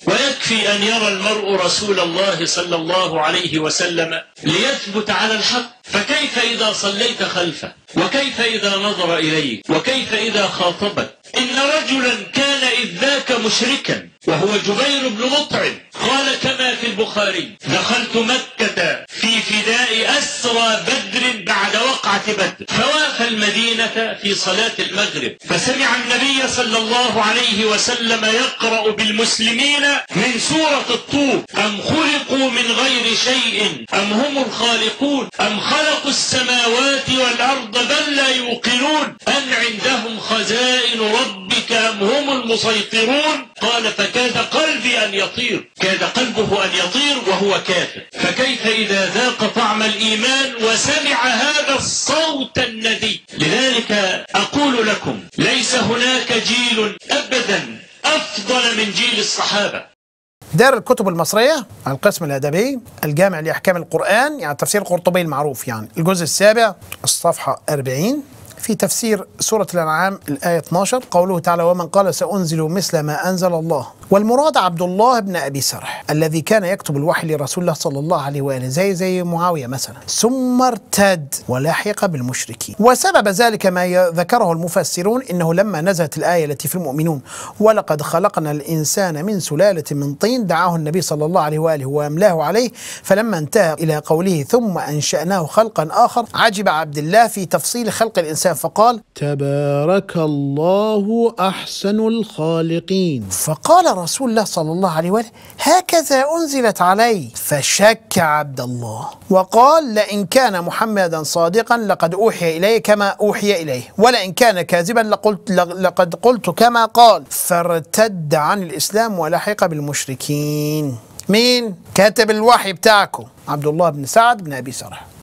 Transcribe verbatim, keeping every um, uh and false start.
ويكفي أن يرى المرء رسول الله صلى الله عليه وسلم ليثبت على الحق، فكيف إذا صليت خلفه؟ وكيف إذا نظر إليك؟ وكيف إذا خاطبك؟ إن رجلا كان إذ ذاك مشركا وهو جبير بن مطعم، قال كما في البخاري: دخلت مكة في فداء أسرى بدر بعد وقعة بدر، فوافى المدينة في صلاة المغرب، فسمع النبي صلى الله عليه وسلم يقرأ بالمسلمين من سورة الطور: أم خلقوا من غير شيء أم هم الخالقون أم خلقوا السماوات والأرض بل لا يوقنون أم عندهم خزائن ربك أم هم المسيطرون. قال: فكاد قلبي أن يطير، كاد قلبه أن يطير وهو كافر، فكيف إذا ذاق طعم الإيمان وسمع هذا الصوت الندي؟ لذلك أقول لكم: ليس هناك جيل أبدا أفضل من جيل الصحابة. دار الكتب المصرية، القسم الأدبي، الجامع لأحكام القرآن، يعني تفسير القرطبي المعروف، يعني الجزء السابع الصفحة أربعين، في تفسير سورة الأنعام الآية اثناشر، قوله تعالى: ومن قال سأنزل مثل ما أنزل الله. والمراد عبد الله بن أبي سرح الذي كان يكتب الوحي لرسول الله صلى الله عليه وآله، زي زي معاوية مثلا، ثم ارتد ولحق بالمشركين. وسبب ذلك ما ذكره المفسرون، إنه لما نزلت الآية التي في المؤمنون: ولقد خلقنا الإنسان من سلالة من طين، دعاه النبي صلى الله عليه وآله وأملاه عليه، فلما انتهى إلى قوله: ثم أنشأناه خلقا آخر، عجب عبد الله في تفصيل خلق الإنسان فقال: تبارك الله أحسن الخالقين. فقال رسول الله صلى الله عليه وآله: هكذا أنزلت علي، فشك عبد الله وقال: لئن كان محمدا صادقا لقد أوحي إليه كما أوحي إليه، ولئن كان كاذبا لقلت لقد قلت كما قال. فارتد عن الإسلام ولحق بالمشركين. مين كاتب الوحي بتاعكم؟ عبد الله بن سعد بن أبي سرح.